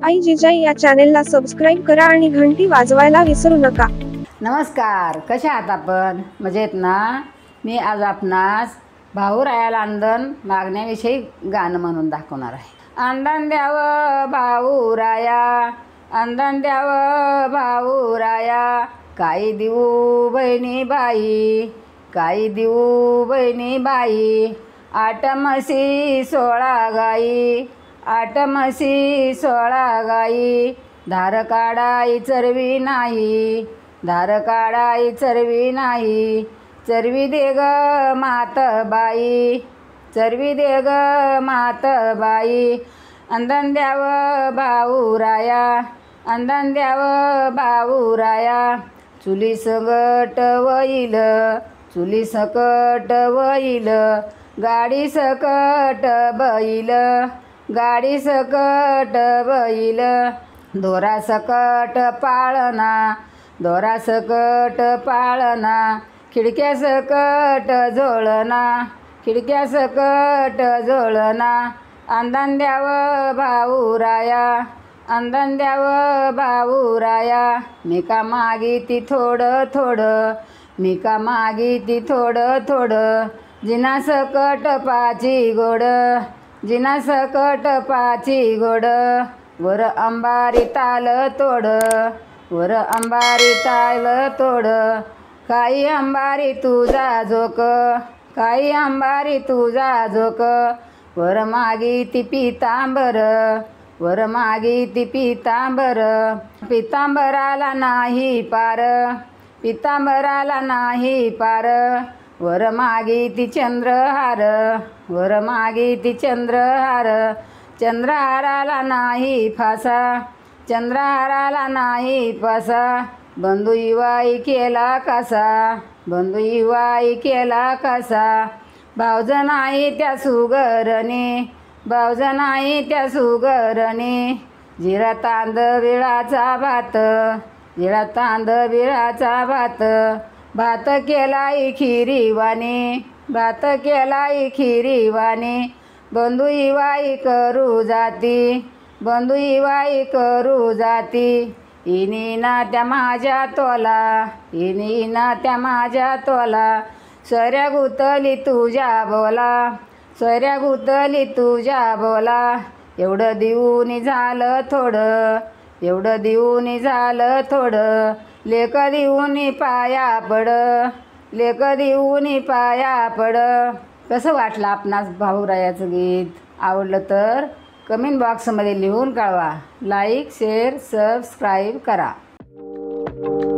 आई जिजाई या चॅनेलला सबस्क्राईब करा आणि घंटी वाजवायला विसरू नका। नमस्कार, कशा आहात आपण? मजेत ना? मी आज आपणास भाऊरायाला अंदन मागण्याविषयी गाणं म्हणून दाखवणार आहे। अंदन द्यावं भाऊराया, अंदन द्यावं भाऊराया, काही देऊ बहिणी बाई, काही देऊ बहिणी बाई। 8 म्हशी 16 गाई, 8 म्हशी 16 गाई, धार काढाई चरवी नाही, धार काढाई चरवी नाही। चरवी दे ग मात बाई, चरवी दे ग मात बाई। अंदन द्यावं भाऊराया, अंदन द्यावं भाऊराया, चुली सकट वईल, चुली सकट वईल, गाडी सकट बैल, गाडी सकट बैल। दोरा सकट पाळना, दोरा सकट पाळना, खिडक्या सकट झोळना, खिडक्या सकट झोळना। अंदन द्यावं भाऊराया, अंदन द्यावं भाऊराया, मी का मागिती थोडं थोडं, मी का मागिती थोडं थोडं। जिना सकट पाची गोड, जिना सकट पाची गोड, वर अंबारी ताल तोड, वर अंबारी ताल तोड। काही अंबारी तुझा झोक, काही अंबारी तुझा झोक, वर मागी ती पितांबर, वर मागी ती पितांबर। पितांबराला नाही पार, पितांबराला नाही पार, वर मागी ती चंद्रहार, वर मागी ती चंद्रहार। चंद्रहाराला नाही फासा, चंद्रहाराला नाही फासा, बंधू इवाई केला कसा, बंधू इवाई केला कसा। भावज नाही त्या सुगरणी, भावज नाही त्या सुगरणी, जिरा तांद बिळाचा भात, जिरा तांद बिळाचा भात। भात केलाई खिरीवाणी, भात केलाई खिरीवाणी, बंधू इवाई करू जाती, बंधू इवाई करू जाती। इनी ना त्या माझ्या तोला, इनी ना त्या माझ्या तोला, सऱ्या गुतली तुझ्या बोला, सऱ्या गुतली तुझ्या बोला। एवढं देऊनी झालं थोडं, एवढं देऊनी झालं थोडं, लेक देऊनी पाया पड, लेक देऊनी पाया पड। कसं वाटलं आपणास भाऊरायाचं गीत? आवडलं तर कमेंट बॉक्समध्ये लिहून कळवा। लाईक, शेअर, सबस्क्राईब करा।